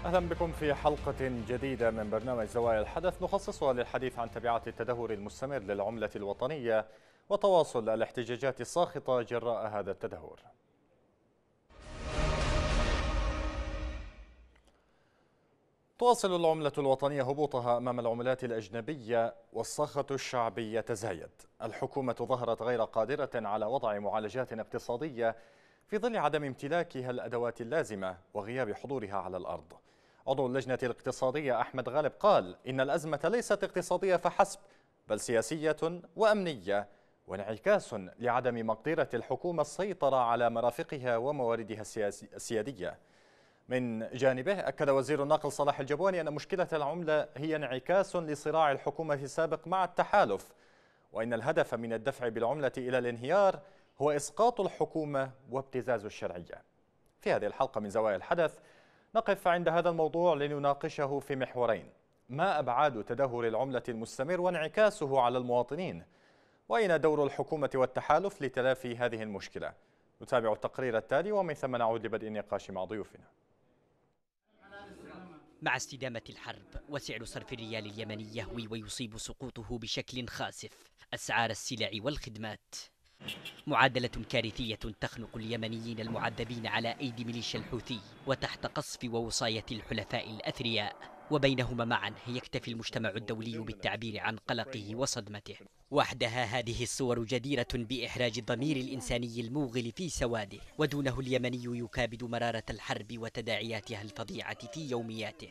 أهلا بكم في حلقة جديدة من برنامج زوايا الحدث نخصصها للحديث عن تبعات التدهور المستمر للعملة الوطنية وتواصل الاحتجاجات الساخطة جراء هذا التدهور. تواصل العملة الوطنية هبوطها أمام العملات الأجنبية والسخط الشعبي يتزايد. الحكومة ظهرت غير قادرة على وضع معالجات اقتصادية في ظل عدم امتلاكها الأدوات اللازمة وغياب حضورها على الأرض. عضو اللجنة الاقتصادية أحمد غالب قال إن الأزمة ليست اقتصادية فحسب، بل سياسية وأمنية، وانعكاس لعدم مقدرة الحكومة السيطرة على مرافقها ومواردها السيادية. من جانبه أكد وزير النقل صلاح الجبواني أن مشكلة العملة هي انعكاس لصراع الحكومة السابق مع التحالف، وإن الهدف من الدفع بالعملة إلى الانهيار هو إسقاط الحكومة وابتزاز الشرعية. في هذه الحلقة من زوايا الحدث نقف عند هذا الموضوع لنناقشه في محورين: ما أبعاد تدهور العملة المستمر وانعكاسه على المواطنين؟ وأين دور الحكومة والتحالف لتلافي هذه المشكلة؟ نتابع التقرير التالي ومن ثم نعود لبدء النقاش مع ضيوفنا. مع استدامة الحرب وسعر صرف الريال اليمني يهوي ويصيب سقوطه بشكل خاسف أسعار السلع والخدمات. معادلة كارثية تخنق اليمنيين المعذبين على أيدي ميليشيا الحوثي وتحت قصف ووصاية الحلفاء الأثرياء، وبينهما معا يكتفي المجتمع الدولي بالتعبير عن قلقه وصدمته. وحدها هذه الصور جديرة بإحراج الضمير الإنساني الموغل في سواده، ودونه اليمني يكابد مرارة الحرب وتداعياتها الفظيعة في يومياته.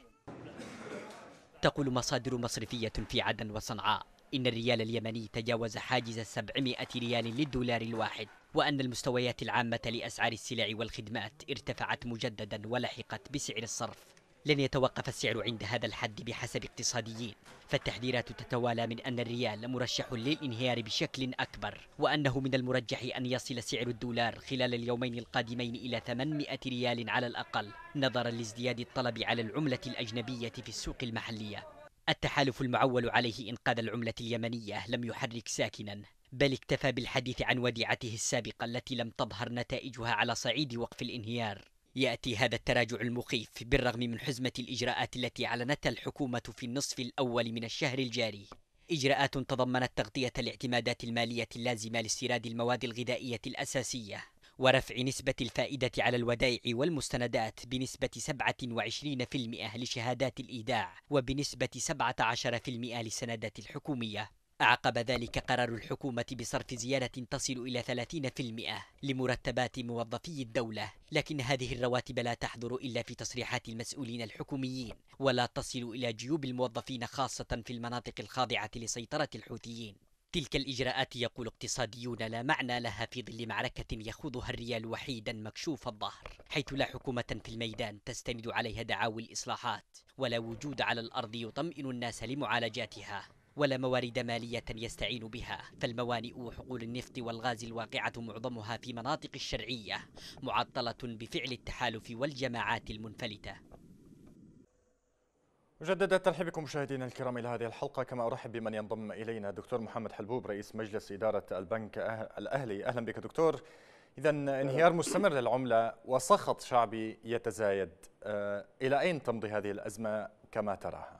تقول مصادر مصرفية في عدن وصنعاء إن الريال اليمني تجاوز حاجز 700 ريال للدولار الواحد، وأن المستويات العامة لأسعار السلع والخدمات ارتفعت مجددا ولحقت بسعر الصرف. لن يتوقف السعر عند هذا الحد بحسب اقتصاديين، فالتحذيرات تتوالى من أن الريال مرشح للانهيار بشكل أكبر، وأنه من المرجح أن يصل سعر الدولار خلال اليومين القادمين إلى 800 ريال على الأقل، نظرا لازدياد الطلب على العملة الأجنبية في السوق المحلية. التحالف المعول عليه إنقاذ العملة اليمنية لم يحرك ساكنا، بل اكتفى بالحديث عن وديعته السابقة التي لم تظهر نتائجها على صعيد وقف الانهيار. يأتي هذا التراجع المخيف بالرغم من حزمة الإجراءات التي أعلنتها الحكومة في النصف الأول من الشهر الجاري، إجراءات تضمنت تغطية الاعتمادات المالية اللازمة لاستيراد المواد الغذائية الأساسية، ورفع نسبة الفائدة على الودائع والمستندات بنسبة 27% لشهادات الإيداع، وبنسبة 17% للسندات الحكومية. أعقب ذلك قرار الحكومة بصرف زيادة تصل إلى 30% لمرتبات موظفي الدولة، لكن هذه الرواتب لا تحضر إلا في تصريحات المسؤولين الحكوميين، ولا تصل إلى جيوب الموظفين خاصة في المناطق الخاضعة لسيطرة الحوثيين. تلك الإجراءات يقول اقتصاديون لا معنى لها في ظل معركة يخوضها الريال وحيدا مكشوف الظهر، حيث لا حكومة في الميدان تستند عليها دعاوي الإصلاحات، ولا وجود على الأرض يطمئن الناس لمعالجاتها، ولا موارد مالية يستعين بها، فالموانئ وحقول النفط والغاز الواقعة معظمها في مناطق الشرعية معطلة بفعل التحالف والجماعات المنفلتة. مجددا الترحيب بكم مشاهدينا الكرام إلى هذه الحلقة، كما أرحب بمن ينضم إلينا دكتور محمد حلبوب رئيس مجلس إدارة البنك الأهلي. أهلا بك دكتور. إذا انهيار مستمر للعملة وسخط شعبي يتزايد، إلى أين تمضي هذه الأزمة كما تراها؟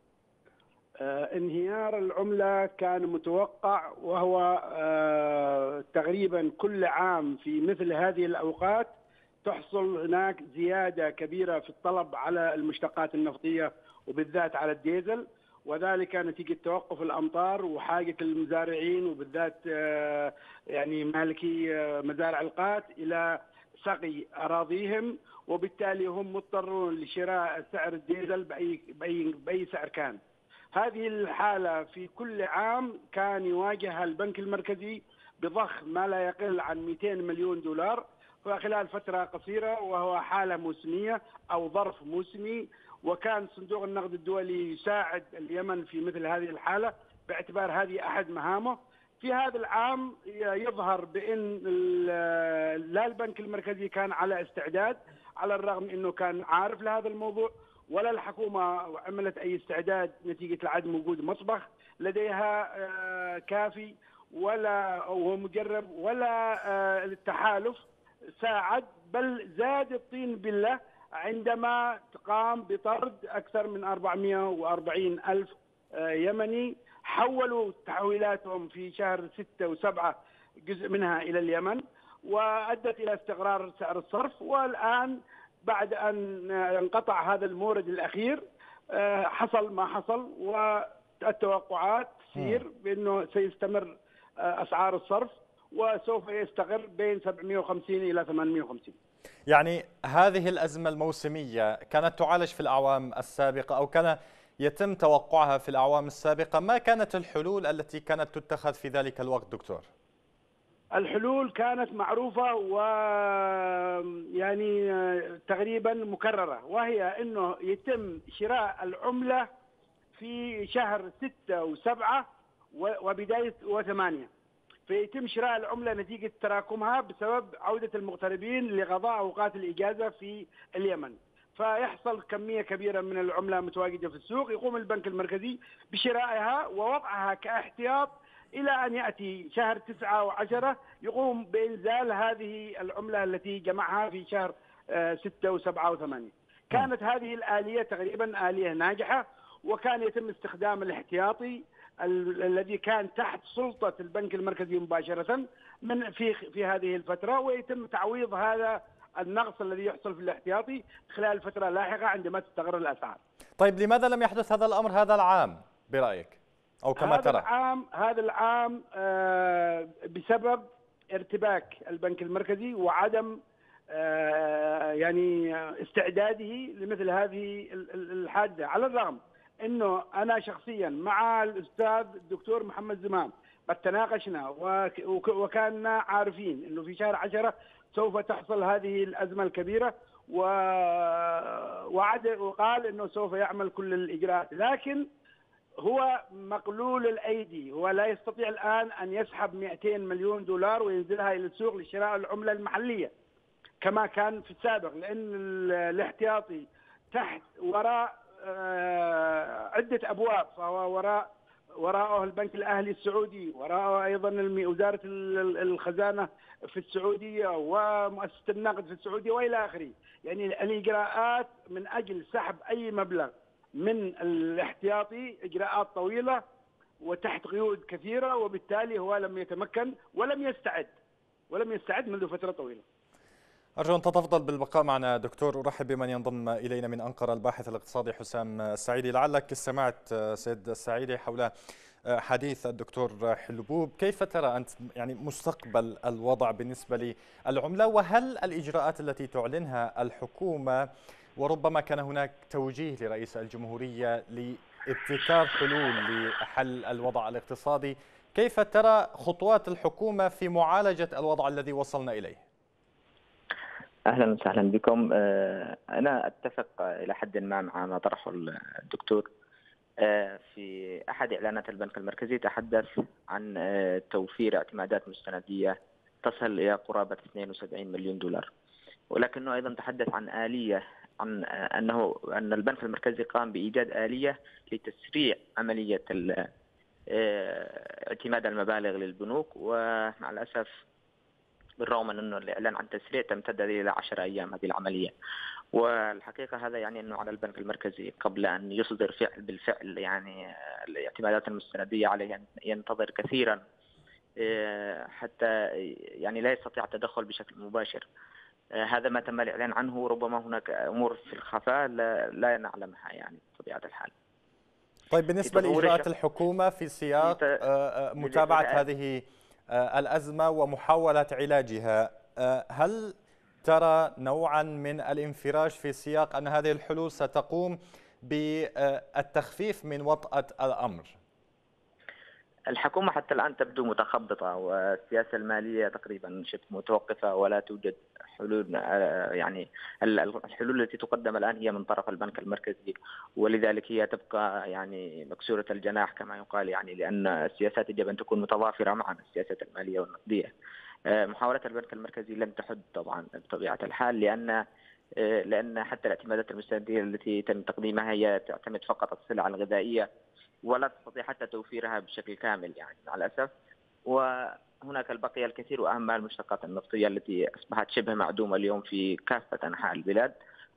انهيار العملة كان متوقع، وهو تقريبا كل عام في مثل هذه الأوقات تحصل هناك زيادة كبيرة في الطلب على المشتقات النفطية وبالذات على الديزل، وذلك نتيجة توقف الأمطار وحاجة المزارعين وبالذات يعني مالكي مزارع القات إلى سقي أراضيهم، وبالتالي هم مضطرون لشراء سعر الديزل بأي سعر كان. هذه الحالة في كل عام كان يواجهها البنك المركزي بضخ ما لا يقل عن 200 مليون دولار خلال فترة قصيرة، وهو حالة موسمية أو ظرف موسمي، وكان صندوق النقد الدولي يساعد اليمن في مثل هذه الحالة باعتبار هذه أحد مهامه. في هذا العام يظهر بأن لا البنك المركزي كان على استعداد، على الرغم أنه كان عارف لهذا الموضوع، ولا الحكومة عملت أي استعداد نتيجة لعدم وجود مصبخ لديها كافي ولا هو مجرب، ولا التحالف ساعد، بل زاد الطين بلة عندما قام بطرد أكثر من 440 ألف يمني، حولوا تحويلاتهم في شهر 6 و7 جزء منها إلى اليمن، وأدت إلى استقرار سعر الصرف. والآن بعد أن انقطع هذا المورد الأخير حصل ما حصل، والتوقعات تسير بأنه سيستمر أسعار الصرف وسوف يستقر بين 750 إلى 850. يعني هذه الأزمة الموسمية كانت تعالج في الأعوام السابقة أو كان يتم توقعها في الأعوام السابقة، ما كانت الحلول التي كانت تتخذ في ذلك الوقت دكتور؟ الحلول كانت معروفة ويعني تقريبا مكررة، وهي أنه يتم شراء العملة في شهر 6 و7 وبداية 8، فيتم شراء العملة نتيجة تراكمها بسبب عودة المغتربين لقضاء أوقات الإجازة في اليمن، فيحصل كمية كبيرة من العملة متواجدة في السوق، يقوم البنك المركزي بشرائها ووضعها كاحتياط إلى أن يأتي شهر 9 و10 يقوم بإنزال هذه العملة التي جمعها في شهر 6 و7 و8. كانت هذه الآلية تقريبا آلية ناجحة، وكان يتم استخدام الاحتياطي الذي كان تحت سلطة البنك المركزي مباشرة في هذه الفترة، ويتم تعويض هذا النقص الذي يحصل في الاحتياطي خلال الفترة اللاحقة عندما تستقر الأسعار. طيب لماذا لم يحدث هذا الأمر هذا العام برأيك أو كما ترى؟ هذا العام بسبب ارتباك البنك المركزي وعدم يعني استعداده لمثل هذه الحادثة، على الرغم انه انا شخصيا مع الاستاذ الدكتور محمد زمام قد تناقشنا وكنا عارفين انه في شهر 10 سوف تحصل هذه الازمه الكبيره، وقال انه سوف يعمل كل الاجراءات، لكن هو مقلول الايدي، هو لا يستطيع الان ان يسحب 200 مليون دولار وينزلها الى السوق لشراء العمله المحليه كما كان في السابق، لان الاحتياطي تحت وراء عدة أبواب، فهو وراءه البنك الأهلي السعودي، وراءه أيضا وزارة الخزانة في السعودية ومؤسسة النقد في السعودية وإلى آخره. يعني الإجراءات من أجل سحب أي مبلغ من الاحتياطي إجراءات طويلة وتحت قيود كثيرة، وبالتالي هو لم يتمكن ولم يستعد منذ فترة طويلة. أرجو أن تتفضل بالبقاء معنا دكتور. أرحب بمن ينضم إلينا من أنقرة الباحث الاقتصادي حسام السعيدي. لعلك سمعت سيد السعيدي حول حديث الدكتور حلبوب، كيف ترى أنت يعني مستقبل الوضع بالنسبة للعملة، وهل الإجراءات التي تعلنها الحكومة وربما كان هناك توجيه لرئيس الجمهورية لابتكار حلول لحل الوضع الاقتصادي، كيف ترى خطوات الحكومة في معالجة الوضع الذي وصلنا إليه؟ أهلا وسهلا بكم. أنا أتفق إلى حد ما مع طرحه الدكتور. في أحد إعلانات البنك المركزي تحدث عن توفير اعتمادات مستندية تصل إلى قرابة 72 مليون دولار، ولكنه أيضا تحدث عن آلية، عن أن البنك المركزي قام بإيجاد آلية لتسريع عملية اعتماد المبالغ للبنوك، ومع الأسف بالرغم من أنه الإعلان عن تسريع تمتد إلى 10 أيام هذه العملية. والحقيقة هذا يعني أنه على البنك المركزي قبل أن يصدر بالفعل يعني الاعتمادات المستندية عليه أن ينتظر كثيرا حتى يعني لا يستطيع التدخل بشكل مباشر. هذا ما تم الإعلان عنه، ربما هناك أمور في الخفاء لا نعلمها يعني بطبيعة الحال. طيب بالنسبة لإجراءات الحكومة في سياق متابعة هذه الأزمة ومحاولة علاجها، هل ترى نوعا من الانفراج في سياق أن هذه الحلول ستقوم بالتخفيف من وطأة الأمر؟ الحكومة حتى الآن تبدو متخبطة، والسياسة المالية تقريبا شبه متوقفة، ولا توجد حلول. يعني الحلول التي تقدم الآن هي من طرف البنك المركزي، ولذلك هي تبقى يعني مكسورة الجناح كما يقال، يعني لأن السياسات يجب أن تكون متضافرة مع السياسات المالية والنقدية. محاولة البنك المركزي لن تحد طبعا بطبيعة الحال، لأن حتى الاعتمادات المستندية التي تم تقديمها هي تعتمد فقط على السلع الغذائية، ولا تستطيع حتى توفيرها بشكل كامل يعني مع الأسف. وهناك البقية الكثير وأهمها المشتقات النفطية التي أصبحت شبه معدومة اليوم في كافة أنحاء البلاد،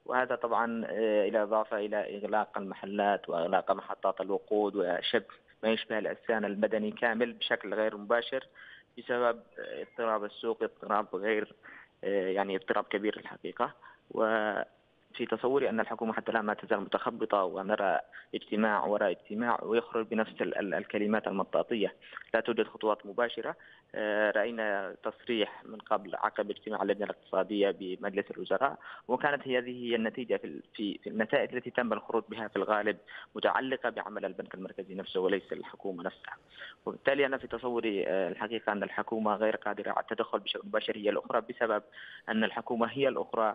وهذا طبعا إلى إضافة إلى إغلاق المحلات وإغلاق محطات الوقود وشبه ما يشبه العصيان المدني كامل بشكل غير مباشر بسبب اضطراب السوق، اضطراب غير يعني اضطراب كبير الحقيقة. وفي تصوري أن الحكومة حتى الآن ما تزال متخبطة، ونرى اجتماع وراء اجتماع ويخرج بنفس الكلمات المطاطية، لا توجد خطوات مباشرة. رأينا تصريح من قبل عقب اجتماع اللجنة الاقتصادية بمجلس الوزراء، وكانت هذه هي النتيجة في النتائج التي تم الخروج بها في الغالب متعلقة بعمل البنك المركزي نفسه وليس الحكومة نفسها. وبالتالي أنا في تصوري الحقيقة أن الحكومة غير قادرة على التدخل بشكل مباشر هي الأخرى، بسبب أن الحكومة هي الأخرى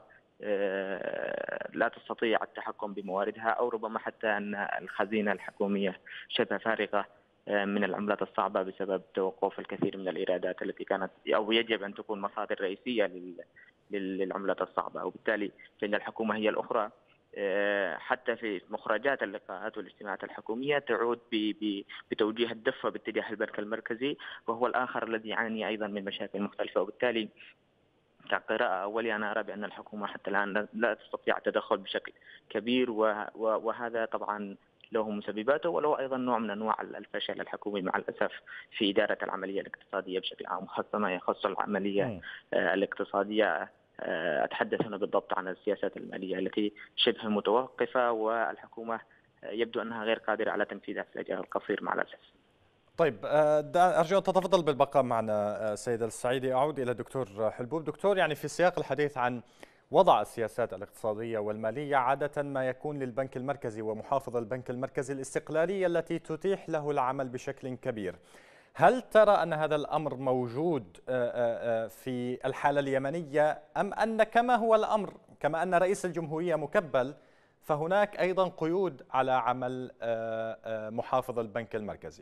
لا تستطيع التحكم بمواردها، أو ربما حتى أن الخزينة الحكومية شبه فارغة من العملات الصعبة بسبب توقف الكثير من الإيرادات التي كانت أو يجب أن تكون مصادر رئيسية للعملات الصعبة. وبالتالي فإن الحكومة هي الأخرى حتى في مخرجات اللقاءات والاجتماعات الحكومية تعود بتوجيه الدفة باتجاه البنك المركزي، وهو الآخر الذي يعاني أيضا من مشاكل مختلفة. وبالتالي كقراءة أولية أنا أرى بأن الحكومة حتى الآن لا تستطيع التدخل بشكل كبير، وهذا طبعا له مسبباته وله أيضا نوع من أنواع الفشل الحكومي مع الأسف في إدارة العملية الاقتصادية بشكل عام، خاصة ما يخص العملية الاقتصادية. أتحدث هنا بالضبط عن السياسات المالية التي شبه متوقفة، والحكومة يبدو أنها غير قادرة على تنفيذها في الأجل القصير مع الأسف. طيب، أرجو أن تتفضل بالبقاء معنا سيد السعيدي. أعود إلى دكتور حلبوب. دكتور، يعني في سياق الحديث عن وضع السياسات الاقتصادية والمالية، عادة ما يكون للبنك المركزي ومحافظ البنك المركزي الاستقلالية التي تتيح له العمل بشكل كبير. هل ترى أن هذا الأمر موجود في الحالة اليمنية، أم أن كما هو الأمر كما أن رئيس الجمهورية مكبل فهناك أيضا قيود على عمل محافظ البنك المركزي؟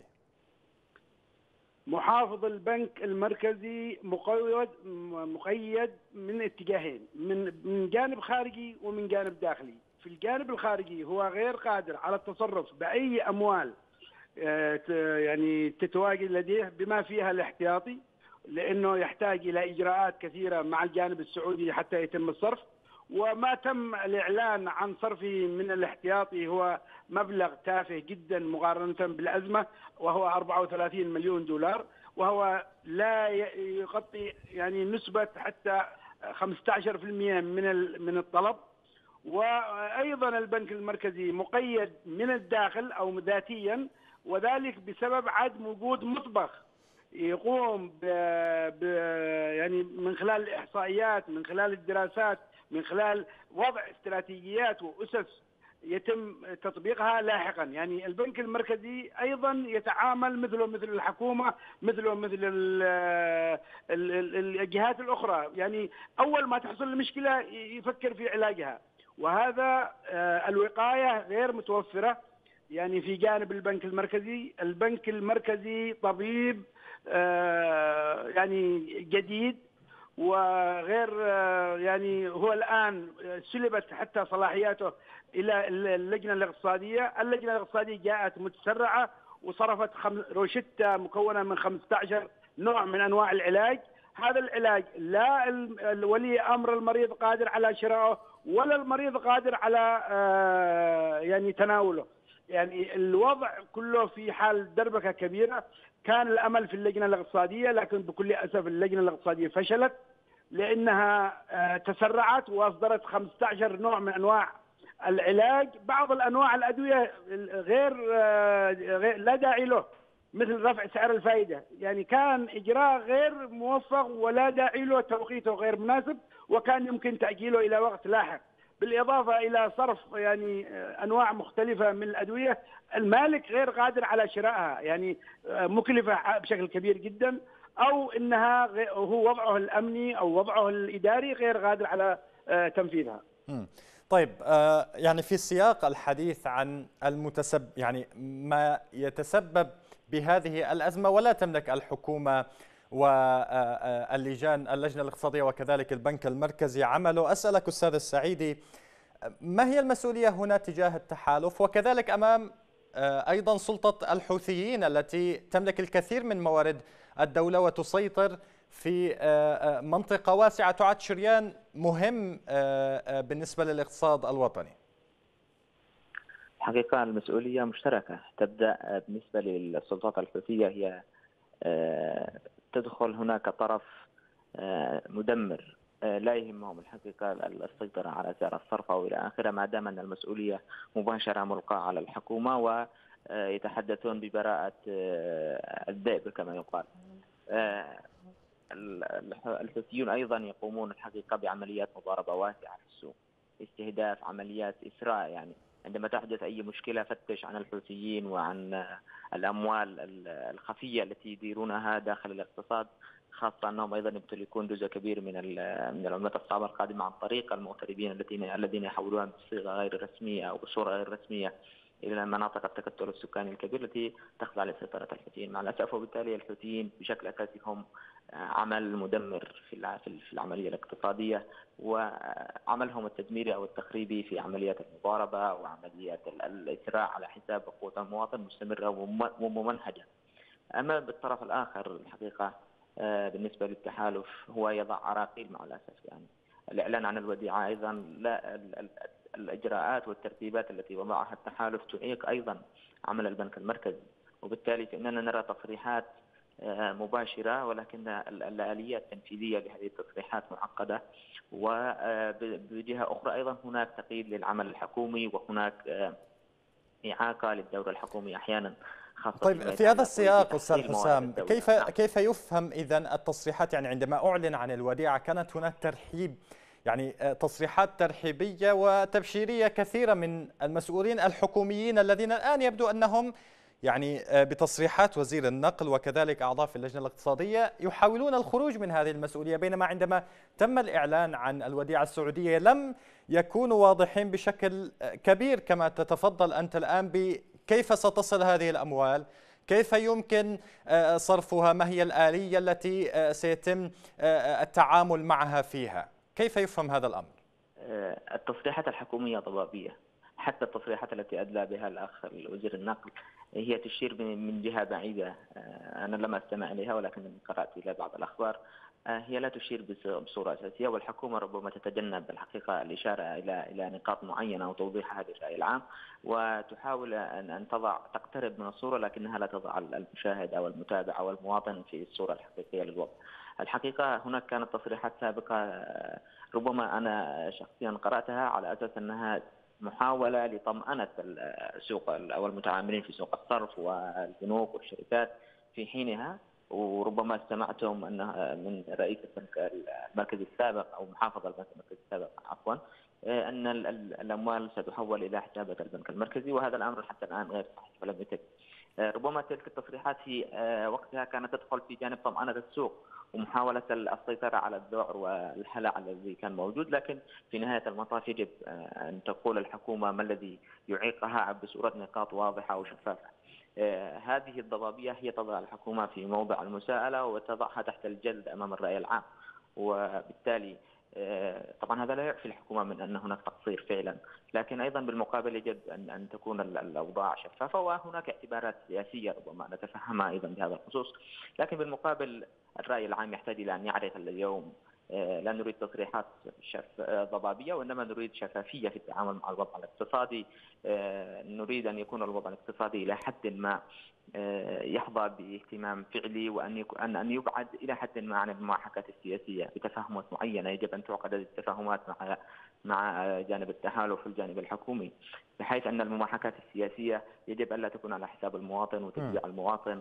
محافظ البنك المركزي مقيد من اتجاهين، من جانب خارجي ومن جانب داخلي. في الجانب الخارجي هو غير قادر على التصرف بأي أموال يعني تتواجد لديه بما فيها الاحتياطي، لأنه يحتاج إلى إجراءات كثيرة مع الجانب السعودي حتى يتم الصرف، وما تم الإعلان عن صرفه من الاحتياطي هو مبلغ تافه جدا مقارنة بالأزمة، وهو 34 مليون دولار، وهو لا يغطي يعني نسبة حتى 15% من الطلب. وأيضا البنك المركزي مقيد من الداخل أو ذاتيا، وذلك بسبب عدم وجود مطبخ يقوم يعني من خلال الإحصائيات، من خلال الدراسات، من خلال وضع استراتيجيات وأسس يتم تطبيقها لاحقا. يعني البنك المركزي أيضا يتعامل مثل الحكومة، مثل الجهات الأخرى، يعني أول ما تحصل المشكلة يفكر في علاجها، وهذا الوقاية غير متوفرة. يعني في جانب البنك المركزي طبيب يعني جديد وغير يعني هو الآن سلبت حتى صلاحياته إلى اللجنة الاقتصادية. اللجنة الاقتصادية جاءت متسرعة وصرفت روشتة مكونة من 15 نوع من أنواع العلاج. هذا العلاج لا ولي أمر المريض قادر على شرائه، ولا المريض قادر على يعني تناوله. يعني الوضع كله في حال دربكة كبيرة. كان الأمل في اللجنة الاقتصادية، لكن بكل أسف اللجنة الاقتصادية فشلت لأنها تسرعت وأصدرت 15 نوع من أنواع العلاج. بعض الأنواع الأدوية غير لا داعي له، مثل رفع سعر الفائدة، يعني كان إجراء غير موفق ولا داعي له، توقيته غير مناسب، وكان يمكن تأجيله إلى وقت لاحق. بالإضافة إلى صرف يعني أنواع مختلفة من الأدوية، المالك غير قادر على شرائها، يعني مكلفة بشكل كبير جدا، أو إنها هو وضعه الأمني أو وضعه الإداري غير قادر على تنفيذها. طيب، يعني في سياق الحديث عن يعني ما يتسبب بهذه الأزمة، ولا تملك الحكومة واللجنة الاقتصادية وكذلك البنك المركزي عمله، أسألك أستاذ السعيدي، ما هي المسؤولية هنا تجاه التحالف، وكذلك أمام أيضا سلطة الحوثيين التي تملك الكثير من موارد الدولة وتسيطر في منطقة واسعة تعد شريان مهم بالنسبة للاقتصاد الوطني؟ حقيقة المسؤولية مشتركة، تبدأ بالنسبة للسلطات الحوثية، هي تدخل هناك طرف مدمر لا يهمهم الحقيقة السيطرة على سعر الصرف أو إلى آخره، ما دام أن المسؤولية مباشرة ملقاة على الحكومة، ويتحدثون ببراءة الذئب كما يقال. الحوثيون أيضا يقومون الحقيقة بعمليات مضاربة واسعة في السوق، استهداف عمليات إسراء. يعني عندما تحدث أي مشكلة فتش عن الحوثيين وعن الأموال الخفية التي يديرونها داخل الاقتصاد، خاصة أنهم أيضا يمتلكون جزء كبير من العملات الصعبة القادمة عن طريق المغتربين الذين يحولونها بصيغة غير رسمية أو بصورة غير رسمية إلى مناطق التكتل السكاني الكبير التي تخضع لسيطرة الحوثيين مع الأسف. وبالتالي الحوثيين بشكل أساسي هم عمل مدمر في العملية الاقتصادية، وعملهم التدميري أو التخريبي في عمليات المضاربة وعمليات الإسراع على حساب قوة المواطن مستمرة وممنهجة. أما بالطرف الآخر الحقيقة بالنسبة للتحالف هو يضع عراقيل مع الأسف. يعني الإعلان عن الوديعة أيضا لا الإجراءات والترتيبات التي وضعها التحالف تعيق أيضا عمل البنك المركزي، وبالتالي فإننا نرى تصريحات مباشرة، ولكن الآليات التنفيذية لهذه التصريحات معقدة. وبجهة أخرى أيضا هناك تقييد للعمل الحكومي، وهناك إعاقة للدور الحكومي أحيانا. طيب في هذا السياق أستاذ حسام، كيف يفهم إذن التصريحات؟ يعني عندما أعلن عن الوديعة كانت هناك ترحيب، يعني تصريحات ترحيبية وتبشيرية كثيرة من المسؤولين الحكوميين الذين الآن يبدو أنهم يعني بتصريحات وزير النقل وكذلك أعضاء في اللجنة الاقتصادية يحاولون الخروج من هذه المسؤولية، بينما عندما تم الإعلان عن الوديعة السعودية لم يكونوا واضحين بشكل كبير كما تتفضل أنت الآن بكيف ستصل هذه الأموال، كيف يمكن صرفها، ما هي الآلية التي سيتم التعامل معها فيها. كيف يفهم هذا الأمر؟ التصريحات الحكومية ضبابية، حتى التصريحات التي أدلى بها الأخ وزير النقل هي تشير من جهة بعيدة، أنا لم أستمع إليها ولكن قرأت إلى بعض الأخبار، هي لا تشير بصورة أساسية، والحكومة ربما تتجنب الحقيقة الإشارة إلى نقاط معينة وتوضيح هذا الرأي العام، وتحاول أن تقترب من الصورة، لكنها لا تضع المشاهد أو المتابع أو المواطن في الصورة الحقيقية للوضع. الحقيقة هناك كانت تصريحات سابقة ربما أنا شخصيا قرأتها على أساس أنها محاولة لطمأنة السوق أو المتعاملين في سوق الصرف والبنوك والشركات في حينها، وربما استمعتم أنها من رئيس البنك المركزي السابق أو محافظ البنك المركزي السابق عفوا، أن الأموال ستحول إلى حسابات البنك المركزي، وهذا الأمر حتى الآن غير صحيح ولم يتم. ربما تلك التصريحات في وقتها كانت تدخل في جانب طمأنة السوق ومحاولة السيطرة على الذعر والهلع الذي كان موجود، لكن في نهاية المطاف يجب أن تقول الحكومة ما الذي يعيقها بصورة نقاط واضحة وشفافة. هذه الضبابية هي تضع الحكومة في موضع المساءلة وتضعها تحت الجلد أمام الرأي العام، وبالتالي طبعا هذا لا يعفي الحكومة من أن هناك تقصير فعلا، لكن أيضا بالمقابل يجب أن تكون الأوضاع شفافة، وهناك اعتبارات سياسية ربما نتفهمها أيضا بهذا الخصوص، لكن بالمقابل الرأي العام يحتاج إلى أن يعرف اليوم لا نريد تصريحات ضبابية، وإنما نريد شفافية في التعامل مع الوضع الاقتصادي. نريد أن يكون الوضع الاقتصادي إلى حد ما يحظى باهتمام فعلي، وأن يبعد إلى حد ما عن المماحكات السياسية بتفاهمات معينة. يجب أن تعقد هذه التفاهمات مع جانب التحالف والجانب الحكومي، بحيث أن المماحكات السياسية يجب أن لا تكون على حساب المواطن وتشجيع المواطن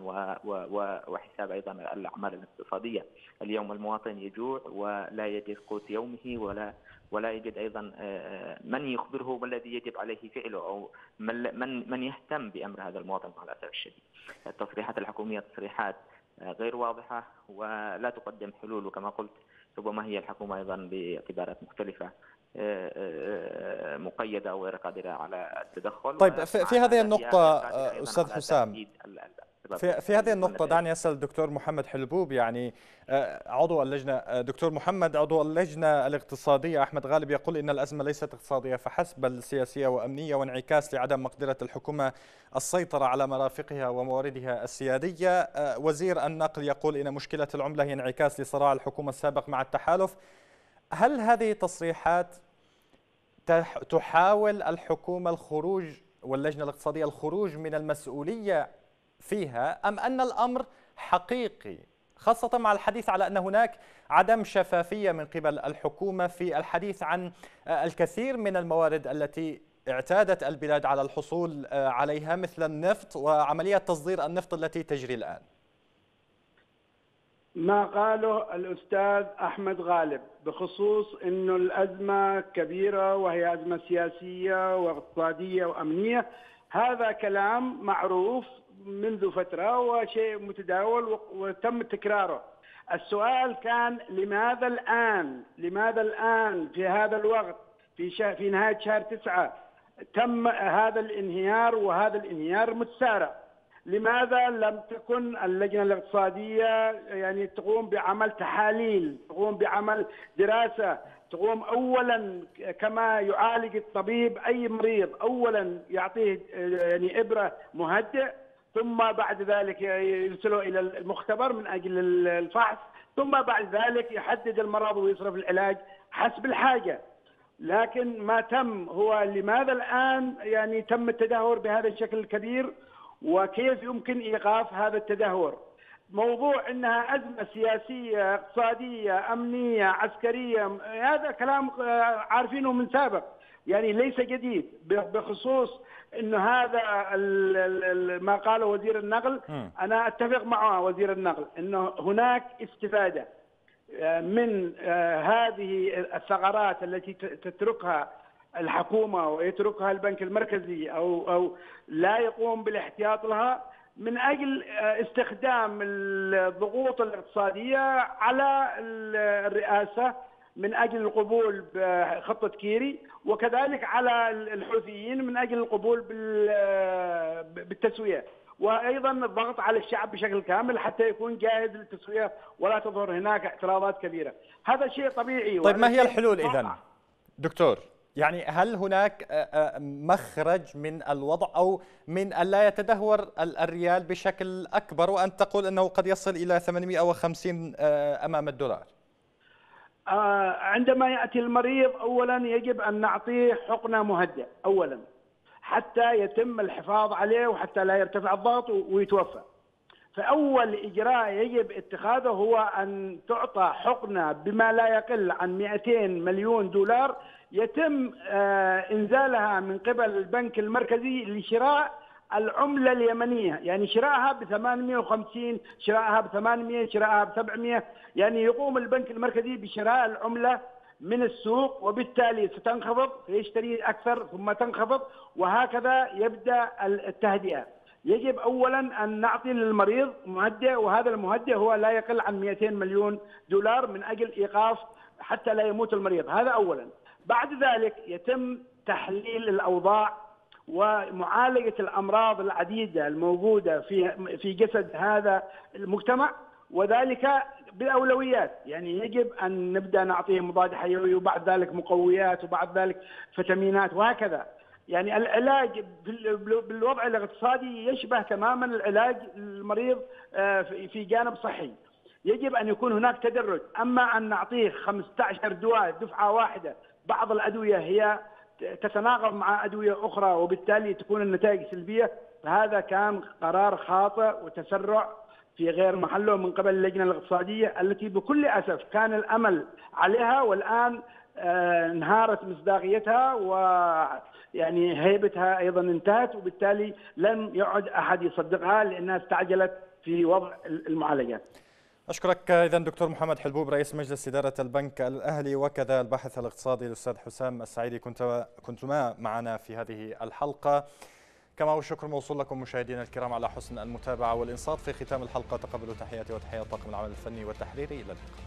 وحساب أيضا الأعمال الاقتصادية. اليوم المواطن يجوع ولا يجد قوت يومه، ولا يجد أيضا من يخبره ما الذي يجب عليه فعله، أو من يهتم بأمر هذا المواطن على الأسف الشديد. التصريحات الحكومية تصريحات غير واضحة ولا تقدم حلول، وكما قلت ربما هي الحكومة أيضا باعتبارات مختلفة مقيدة وغير قادرة على التدخل. طيب في هذه النقطة أستاذ حسام، في هذه النقطة دعني أسأل الدكتور محمد حلبوب، يعني عضو اللجنة، دكتور محمد عضو اللجنة الاقتصادية أحمد غالب يقول إن الأزمة ليست اقتصادية فحسب بل سياسية وأمنية وانعكاس لعدم مقدرة الحكومة السيطرة على مرافقها ومواردها السيادية. وزير النقل يقول إن مشكلة العملة هي انعكاس لصراع الحكومة السابق مع التحالف. هل هذه تصريحات تحاول الحكومة الخروج واللجنة الاقتصادية الخروج من المسؤولية فيها، أم أن الأمر حقيقي، خاصة مع الحديث على أن هناك عدم شفافية من قبل الحكومة في الحديث عن الكثير من الموارد التي اعتادت البلاد على الحصول عليها مثل النفط وعملية تصدير النفط التي تجري الآن؟ ما قاله الأستاذ أحمد غالب بخصوص أنه الأزمة كبيرة وهي أزمة سياسية واقتصادية وأمنية، هذا كلام معروف منذ فترة وشيء متداول وتم تكراره. السؤال كان لماذا الآن في هذا الوقت في نهاية شهر 9 تم هذا الانهيار، وهذا الانهيار متسارع؟ لماذا لم تكن اللجنة الاقتصادية يعني تقوم بعمل تحاليل، تقوم بعمل دراسة، تقوم أولا كما يعالج الطبيب أي مريض، أولا يعطيه يعني إبرة مهدئ، ثم بعد ذلك يرسله إلى المختبر من أجل الفحص، ثم بعد ذلك يحدد المرض ويصرف العلاج حسب الحاجة. لكن ما تم هو لماذا الآن يعني تم التدهور بهذا الشكل الكبير، وكيف يمكن إيقاف هذا التدهور؟ موضوع أنها أزمة سياسية اقتصادية أمنية عسكرية، هذا كلام عارفينه من سابق، يعني ليس جديد. بخصوص أنه هذا ما قاله وزير النقل، أنا أتفق مع وزير النقل أنه هناك استفادة من هذه الثغرات التي تتركها الحكومة ويتركها البنك المركزي أو لا يقوم بالاحتياط لها من أجل استخدام الضغوط الاقتصادية على الرئاسة من أجل القبول بخطة كيري، وكذلك على الحوثيين من أجل القبول بالتسوية، وأيضا الضغط على الشعب بشكل كامل حتى يكون جاهز للتسوية ولا تظهر هناك اعتراضات كبيرة. هذا شيء طبيعي. طيب ما هي الحلول إذن دكتور؟ يعني هل هناك مخرج من الوضع أو من ألا يتدهور الريال بشكل أكبر، وأن تقول أنه قد يصل إلى 850 أمام الدولار؟ عندما يأتي المريض أولا يجب أن نعطيه حقنة مهدئة أولا حتى يتم الحفاظ عليه وحتى لا يرتفع الضغط ويتوفى. فأول إجراء يجب اتخاذه هو أن تعطى حقنة بما لا يقل عن 200 مليون دولار يتم إنزالها من قبل البنك المركزي لشراء العملة اليمنية، يعني شراءها ب 850، شراءها ب 800، شراءها ب 700، يعني يقوم البنك المركزي بشراء العملة من السوق، وبالتالي ستنخفض فيشتري أكثر ثم تنخفض، وهكذا يبدأ التهدئة. يجب أولا أن نعطي للمريض مهدئ، وهذا المهدئ هو لا يقل عن 200 مليون دولار من أجل إيقاف حتى لا يموت المريض، هذا أولا. بعد ذلك يتم تحليل الأوضاع ومعالجة الأمراض العديدة الموجودة في جسد هذا المجتمع، وذلك بالأولويات. يعني يجب أن نبدأ نعطيه مضاد حيوي، وبعد ذلك مقويات، وبعد ذلك فيتامينات، وهكذا. يعني العلاج بالوضع الاقتصادي يشبه تماما العلاج المريض في جانب صحي. يجب أن يكون هناك تدرج. أما أن نعطيه 15 دواء دفعة واحدة، بعض الأدوية هي تتناقض مع أدوية أخرى وبالتالي تكون النتائج سلبية، فهذا كان قرار خاطئ وتسرع في غير محله من قبل اللجنة الاقتصادية التي بكل أسف كان الأمل عليها، والآن انهارت مصداقيتها ويعني هيبتها أيضا انتهت، وبالتالي لم يعد أحد يصدقها لأنها استعجلت في وضع المعالجات. أشكرك إذن دكتور محمد حلبوب رئيس مجلس إدارة البنك الأهلي، وكذا الباحث الاقتصادي الأستاذ حسام السعيدي كنتما معنا في هذه الحلقة. كما والشكر موصول لكم مشاهدينا الكرام على حسن المتابعة والإنصات. في ختام الحلقة تقبلوا تحياتي وتحيات طاقم العمل الفني والتحريري. إلى اللقاء.